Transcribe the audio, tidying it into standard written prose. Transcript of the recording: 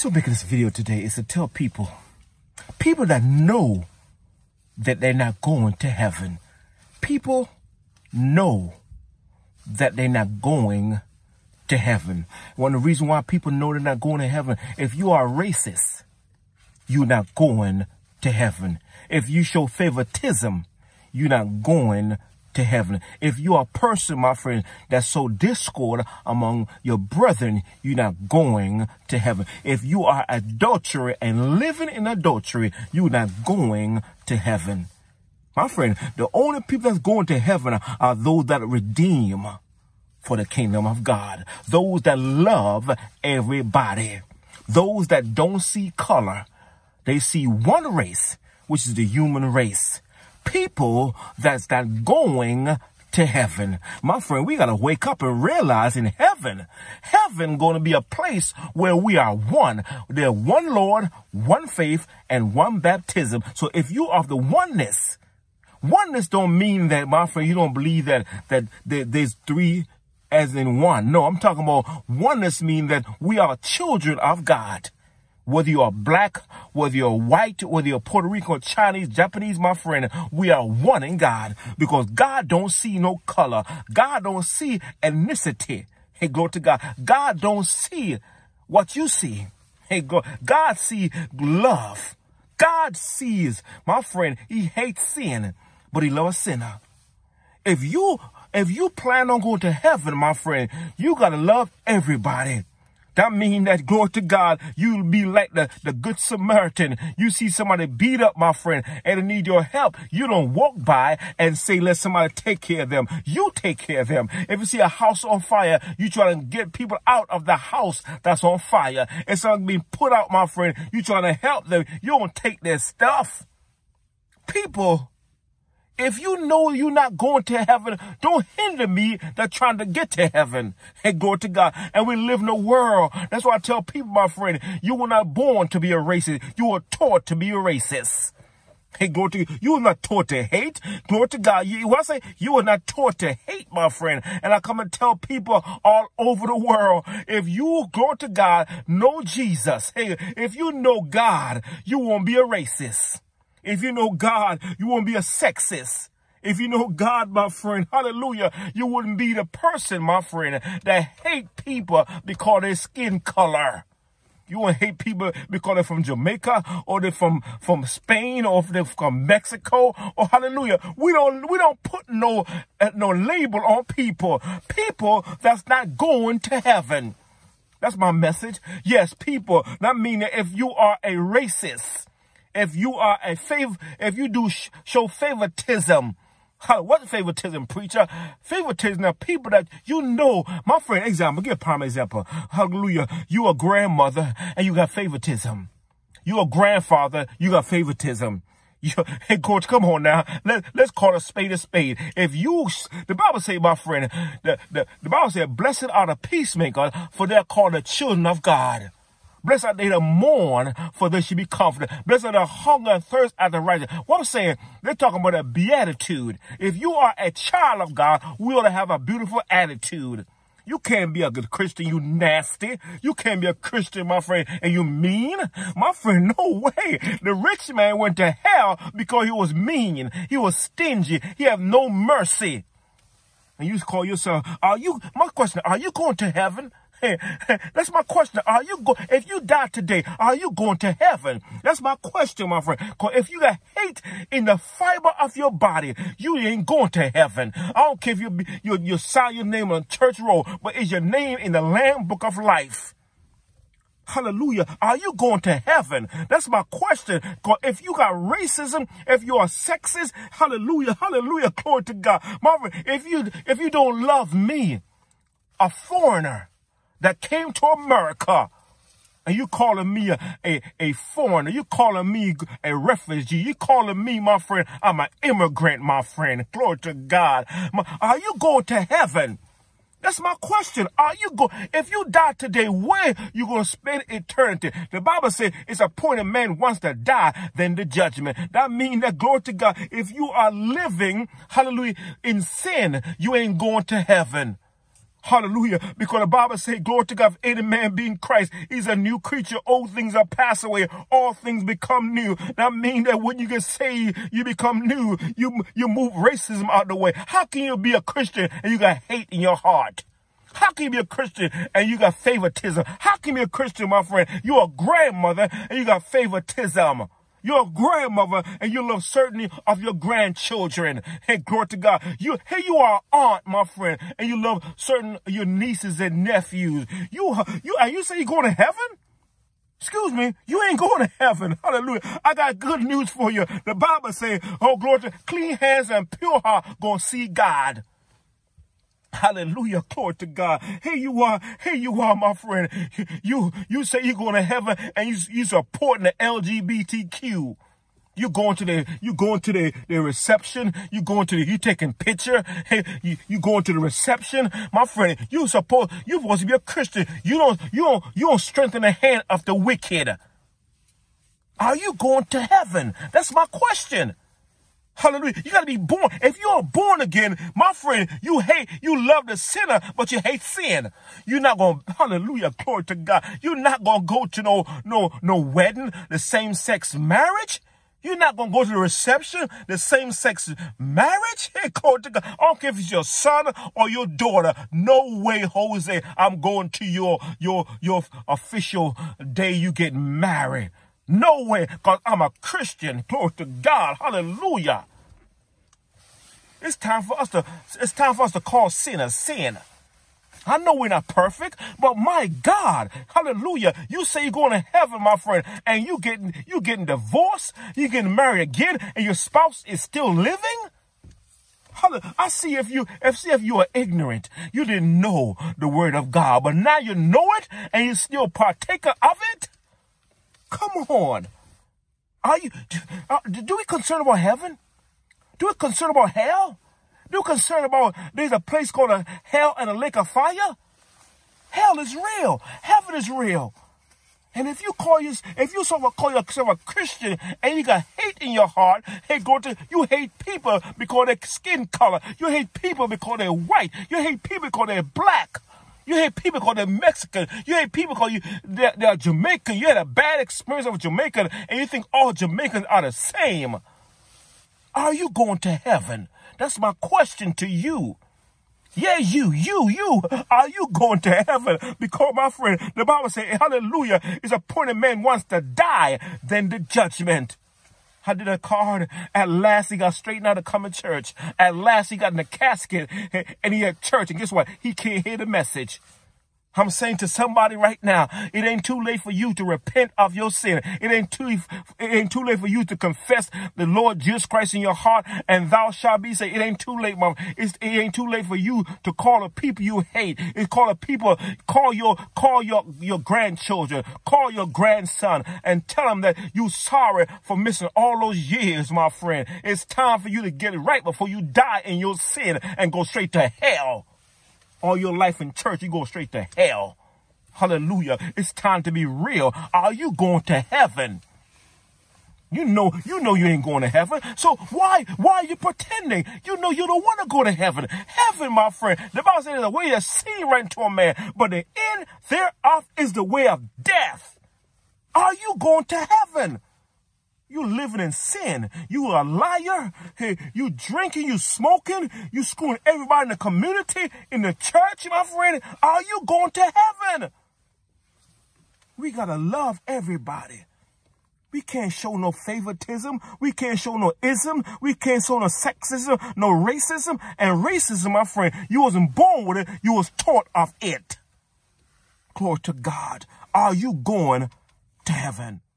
reason I'm making this video today is to tell people that know that they're not going to heaven. People know that they're not going to heaven. One of the reasons why people know they're not going to heaven, if you are racist, you're not going to heaven. If you show favoritism, you're not going to heaven. If you are a person, my friend, that sow discord among your brethren, you're not going to heaven. If you are adultery and living in adultery, you're not going to heaven. My friend, the only people that's going to heaven are those that redeem for the kingdom of God. Those that love everybody. Those that don't see color. They see one race, which is the human race. People that's not going to heaven. My friend, we got to wake up and realize in heaven going to be a place where we are one. There's one Lord, one faith, and one baptism. So if you are the oneness don't mean that, my friend, you don't believe that there's three as in one. No, I'm talking about oneness mean that we are children of God. Whether you are black, whether you're white, whether you're Puerto Rican, Chinese, Japanese, my friend, we are one in God. Because God don't see no color. God don't see ethnicity. Hey, glory to God. God don't see what you see. Hey, God sees love. God sees, my friend, he hates sin, but he loves a sinner. If you plan on going to heaven, my friend, you got to love everybody. That means that, glory to God, you'll be like the good Samaritan. You see somebody beat up, my friend, and they need your help. You don't walk by and say, let somebody take care of them. You take care of them. If you see a house on fire, you try to get people out of the house that's on fire. If something being put out, my friend, you trying to help them. You don't take their stuff. People, if you know you're not going to heaven, don't hinder me that trying to get to heaven. Hey, glory to God. And we live in a world. That's why I tell people, my friend, you were not born to be a racist. You were taught to be a racist. Hey, glory to God. You were not taught to hate. Glory to God. What I say, you were not taught to hate, my friend. And I come and tell people all over the world, if you, glory to God, know Jesus, hey, if you know God, you won't be a racist. If you know God, you won't be a sexist. If you know God, my friend, hallelujah, you wouldn't be the person, my friend, that hate people because of their skin color. You won't hate people because they're from Jamaica or they're from Spain or if they're from Mexico or hallelujah. We don't put no label on people. People that's not going to heaven. That's my message. Yes, people. That means that if you are a racist, if you are if you do show favoritism, what's favoritism, preacher? Favoritism are people that you know. My friend, example, give a prime example. Hallelujah. You a grandmother and you got favoritism. You a grandfather, you got favoritism. Hey, coach, come on now. Let's call a spade a spade. If you, the Bible say, my friend, the Bible said, blessed are the peacemakers, for they're called the children of God. Blessed are they that mourn, for they should be comforted. Blessed are the hunger and thirst after righteousness. What I'm saying, they're talking about a beatitude. If you are a child of God, we ought to have a beautiful attitude. You can't be a good Christian, you nasty. You can't be a Christian, my friend, and you mean. My friend, no way. The rich man went to hell because he was mean. He was stingy. He had no mercy. And you call yourself, my question, are you going to heaven? Hey, that's my question. If you die today, are you going to heaven? That's my question, my friend. Because if you got hate in the fiber of your body, you ain't going to heaven. I don't care if you sign your name on church roll, but is your name in the Lamb Book of Life? Hallelujah. Are you going to heaven? That's my question. Because if you got racism, if you are sexist, hallelujah, hallelujah, glory to God. Marvin, if you don't love me, a foreigner that came to America, and you calling me a foreigner, you calling me a refugee, you calling me, my friend, I'm an immigrant, my friend. Glory to God. Are you going to heaven? That's my question. If you die today, where you going to spend eternity? The Bible says it's appointed man wants to die, then the judgment. That means that, glory to God, if you are living, hallelujah, in sin, you ain't going to heaven. Hallelujah. Because the Bible says, glory to God, if any man be in Christ, he's a new creature. Old things are passed away. All things become new. That means that when you get saved, you become new. You move racism out of the way. How can you be a Christian and you got hate in your heart? How can you be a Christian and you got favoritism? How can you be a Christian, my friend? You're a grandmother and you got favoritism. You're a grandmother and you love certainty of your grandchildren. Hey, glory to God. You are an aunt, my friend, and you love certain your nieces and nephews. And you say you're going to heaven? Excuse me, you ain't going to heaven. Hallelujah. I got good news for you. The Bible says, oh, glory to clean hands and pure heart gonna see God. Hallelujah. Glory to God. Here you are, my friend. You say you're going to heaven and you supporting the LGBTQ. You going to the reception. You taking picture. Hey, you going to the reception. My friend, you're supposed to be a Christian. You don't strengthen the hand of the wicked. Are you going to heaven? That's my question. Hallelujah. You got to be born. If you're born again, my friend, you love the sinner, but you hate sin. You're not going to, hallelujah, glory to God. You're not going to go to no wedding, the same-sex marriage. You're not going to go to the reception, the same-sex marriage. Hey, glory to God. I don't care if it's your son or your daughter. No way, Jose, I'm going to your official day you get married. No way, because I'm a Christian. Glory to God. Hallelujah. It's time for us to call sin a sin. I know we're not perfect, but my God, hallelujah. You say you're going to heaven, my friend, and you getting divorced, you getting married again, and your spouse is still living? I see if you are ignorant, you didn't know the word of God, but now you know it and you're still partaker of it. Come on. Do we concern about heaven? Do we concern about hell? Do we concern about there's a place called a hell and a lake of fire? Hell is real. Heaven is real. And if you call yourself a Christian and you got hate in your heart, you hate people because of their skin color. You hate people because they're white. You hate people because they're black. You hate people because they're Mexican. You hate people because they're Jamaican. You had a bad experience of Jamaican and you think all Jamaicans are the same. Are you going to heaven? That's my question to you. Yeah, you. Are you going to heaven? Because, my friend, the Bible says, hallelujah, it's appointed man wants to die than the judgment. I did a card. At last, he got straightened out to come to church. At last, he got in the casket and he had church. And guess what? He can't hear the message. I'm saying to somebody right now, it ain't too late for you to repent of your sin. It ain't too late for you to confess the Lord Jesus Christ in your heart, and thou shalt be saved. It ain't too late, Mom. It ain't too late for you to call the people you hate. It's call your grandchildren, call your grandson, and tell them that you're sorry for missing all those years, my friend. It's time for you to get it right before you die in your sin and go straight to hell. All your life in church, you go straight to hell. Hallelujah. It's time to be real. Are you going to heaven? You know you ain't going to heaven. So why are you pretending? You know you don't want to go to heaven. Heaven, my friend. The Bible says the way that seems right to a man, but the end thereof is the way of death. Are you going to heaven? You living in sin. You a liar. Hey, you drinking, you smoking, you screwing everybody in the community, in the church, my friend. Are you going to heaven? We got to love everybody. We can't show no favoritism. We can't show no ism. We can't show no sexism, no racism. And racism, my friend, you wasn't born with it. You was taught of it. Glory to God. Are you going to heaven?